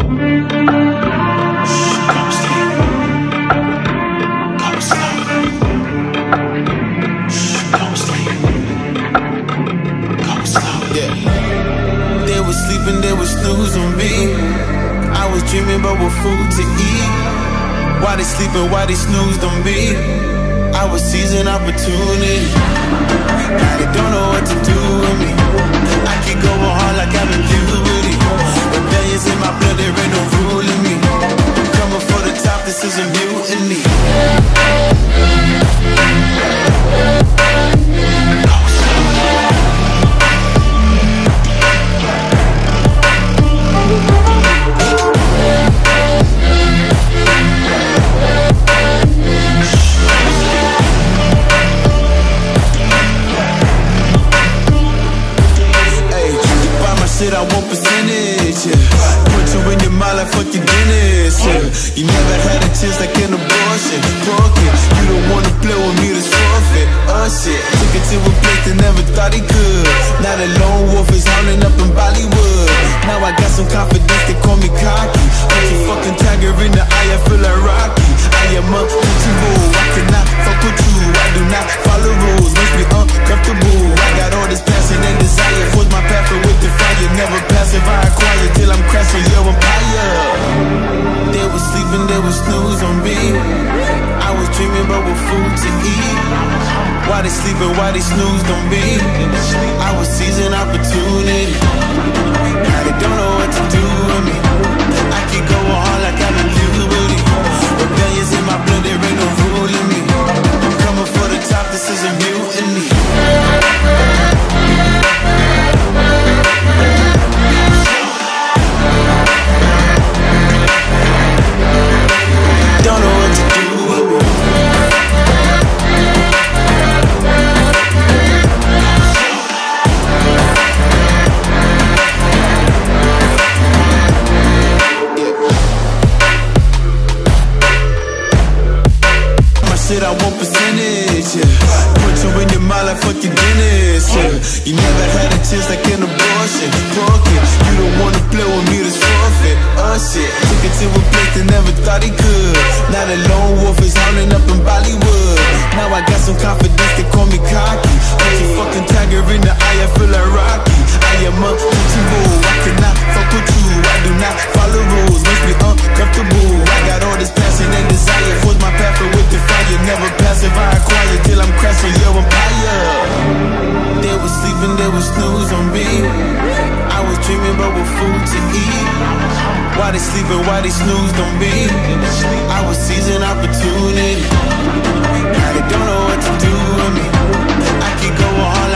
Sleeping, they would snooze on me. I was dreaming about what food to eat. Why they sleeping, why they snoozed on me? I was seizing opportunity. Now they don't know what to do with me. I keep going hard like I'm in puberty. Rebellions in my blood, there ain't no ruling me. I'm coming for the top, this is a mutiny. I want percentage, yeah. Put you in your mind like fuck your Guinness, yeah. You never had a chance like an abortion. Broken, you don't wanna play with me, that's forfeit. Oh shit, took it to a place that never thought he could. Now the lone wolf is howling up in Bollywood. Now I got some confidence, they call me cocky. Put your fucking tiger in the eye, I feel like Rocky. I am untouchable, I cannot fuck with you. I do not follow rules, makes me uncomfortable. I got all this passion and desire, force my path with the fire. Never passive, I acquire till I'm crashing your empire. They were sleeping, they would snooze on me. I was dreaming about what food to eat. Why they sleeping, why they snoozed on me? I was seizing opportunity. Now they don't know what to do with me. I keep going hard like I'm in puberty. Rebellions in my blood, there ain't no ruling me. I'm coming for the top, this is a mutiny. Don't know what to do with me. My shit, I want percentage, yeah. Put you in your mind like fuck your Guinness, yeah. You never had a chance like an abortion. Broken, you don't wanna play with me, that's forfeit. Oh shit, took it to a place that never thought he could. Now the lone wolf is howling up in Bollywood. Now I got some confidence, they call me cocky. Put your fucking tiger in the eye, I feel like Rocky. I am untouchable, I cannot fuck with you. I do not follow rules, makes me uncomfortable. I got all this passion and desire, force my path with the fire. Never passive, I acquire till I'm crashing your empire. They were sleeping, they would snooze on me. I was dreaming about what food to eat. Why they sleeping, why they snoozed on me? I was seizing opportunity. Now they don't know what to do with me. I keep going hard